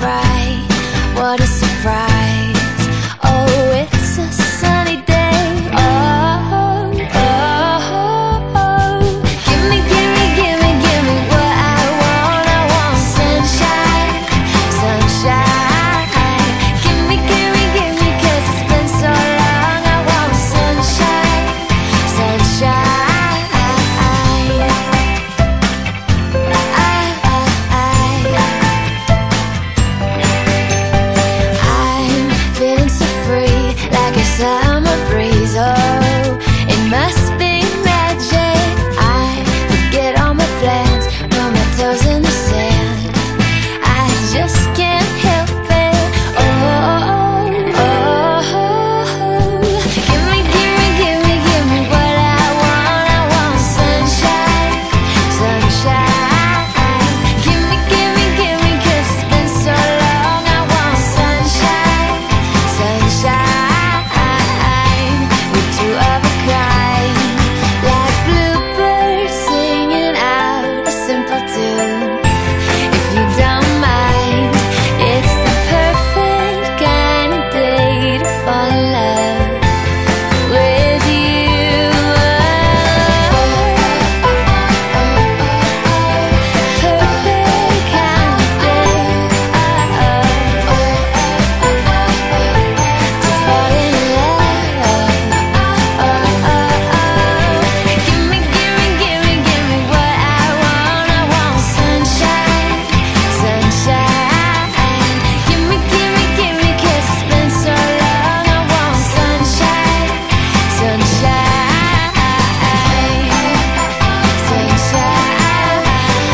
bright, what a surprise. Oh, it's a sunny day. Oh, oh, oh. Give me, give me, give me, give me what I want. I want sunshine, sunshine. Give me, give me, give me, 'cause it's been so long. I want sunshine, sunshine. Summer breeze, oh, it must be magic. I forget all my plans, put my toes in the sand. I just can't help it. Oh, oh, oh, oh. Give me, give me, give me, give me what I want. I want sunshine, sunshine. Give me, give me, give me, 'cause it's been so long. I want sunshine, sunshine. Like bluebirds singing out a simple tune. If you don't mind, it's the perfect kind of day to fall in love with you. Perfect kind of day to fall in love. Give me, give me, give me, give me what I want. I want sunshine, sunshine. Give me, give me, give me, 'cause it's been so long. I want sunshine, sunshine, sunshine,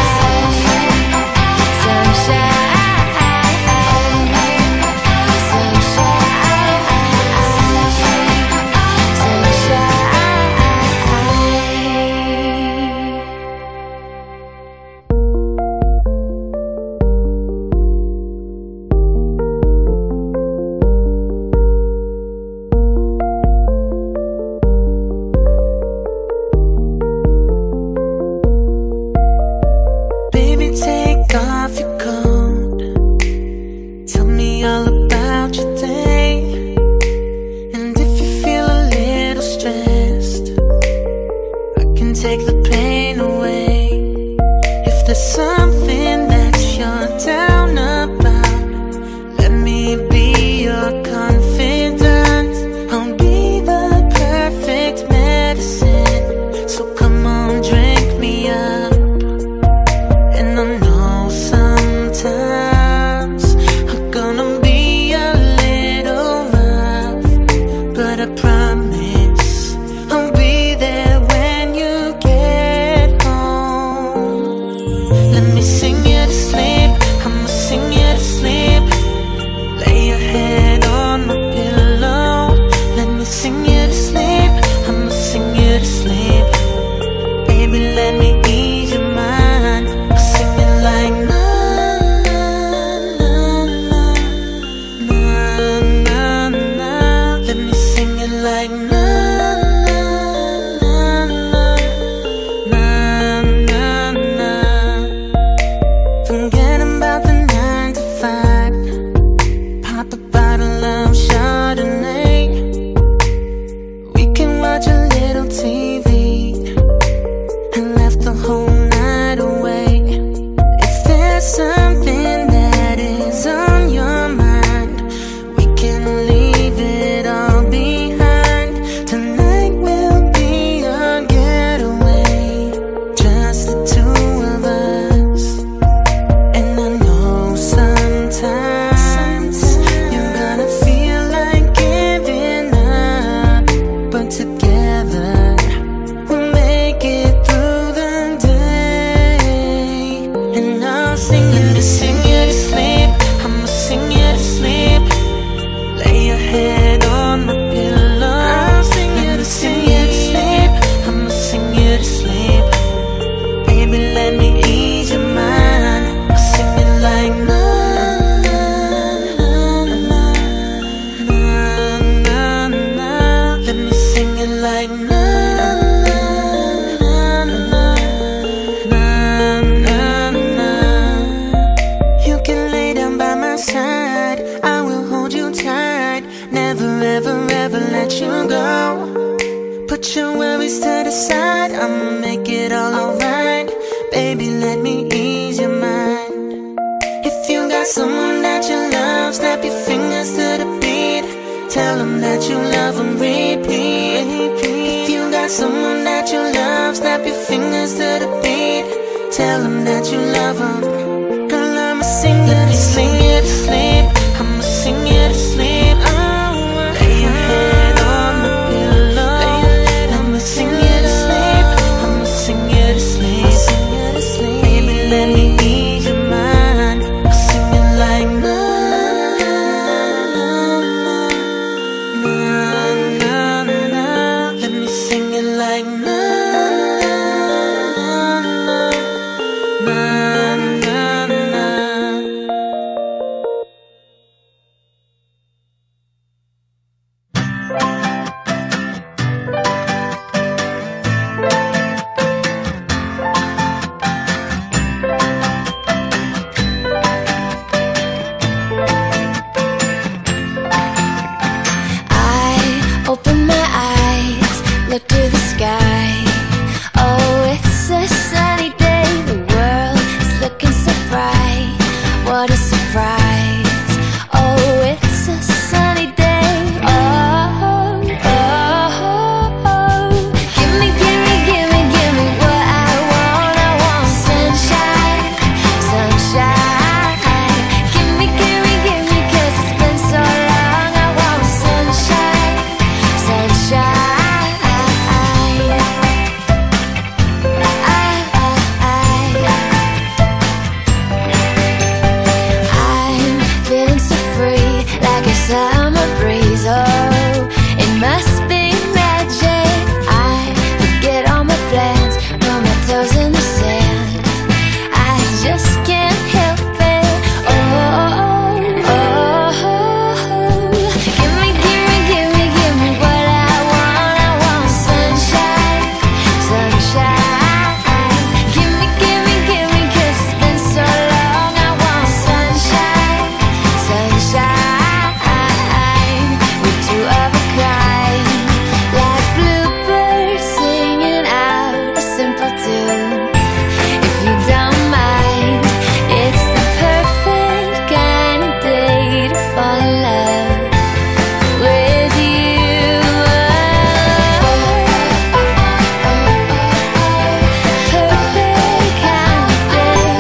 Baby, take off your coat. Tell me all about your day. And if you feel a little stressed, I can take the pain away. If there's something that you're down about, let me be your confidant. I'll be the perfect medicine. So come on, drink me up. And I know sometimes I'm gonna be let you go. Put your worries to the side, I'ma make it all alright. Baby, let me ease your mind. If you got someone that you love, snap your fingers to the beat. Tell them that you love them, repeat. If you got someone that you love, snap your fingers to the beat. Tell them that you love them. Girl, I'ma sing you to sleep. I'ma sing you to sleep. Lay your head on the pillow. I'ma sing you to sleep. I'ma sing you to sleep. Baby, let me ease your mind. I'll sing it like na na na na. Let me sing it like na na na na. Open my eyes, look to the sky. Oh, it's a sunny day. The world is looking so bright. What a surprise. Oh, it's a sunny day. Oh, oh, oh. Give me what I want. I want sunshine, sunshine. Give me, 'cause it's been so long. I want sunshine, sunshine. I'm feeling so free, like a summer breeze. Oh, it must be magic. I forget all my plans, put my toes in the sand. I just can't help it. Oh, oh, oh. Give me what I want. I want sunshine, sunshine. Give me, 'cause it's been so long. I want sunshine, sunshine. We're two of a kind, like bluebirds singing out a simple tune. If you don't mind, it's the perfect kind of day to fall in love with you. Perfect kind of day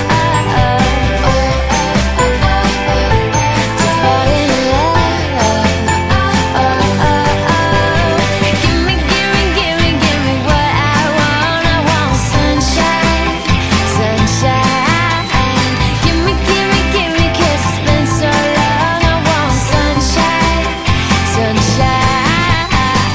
to fall in love. Give me what I want. I want sunshine, sunshine. Give me, 'cause it's been so long. I want sunshine, sunshine,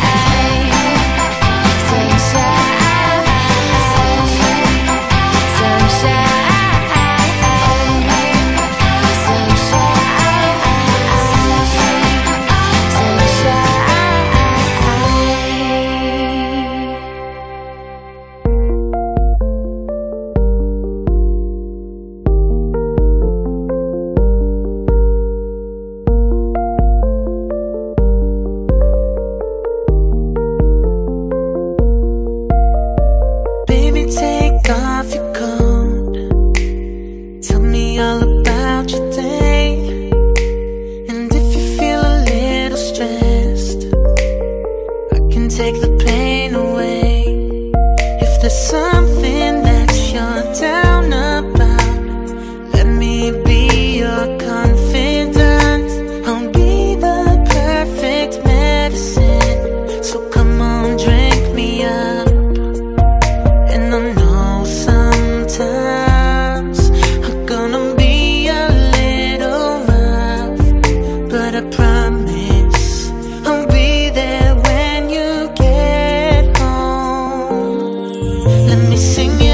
Baby, take off your coat. Tell me all about your day. And if you feel a little stressed, I can take the pain away. If there's something that you're down about, let me be your confidant. I'll be the perfect medicine. So come on, drink me up. And I know sometimes I'm gonna be a little rough, but I promise I'll be there when you get home. Let me sing you